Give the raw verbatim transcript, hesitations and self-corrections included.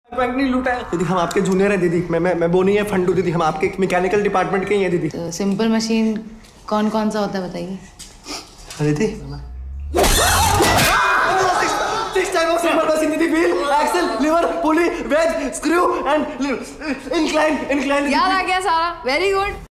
Bank नहीं लूटा है दीदी, हम आपके जूनियर हैं दीदी। मैं मैं मैं बोनी है फंडू दीदी, हम आपके मैकेनिकल डिपार्टमेंट के ही हैं दीदी। तो सिंपल मशीन कौन कौन सा होता है बताइए दीदी। Six type of simple machine दीदी, wheel, axle, lever, pulley, wedge, screw and incline incline. याद आ गया सारा, वेरी गुड।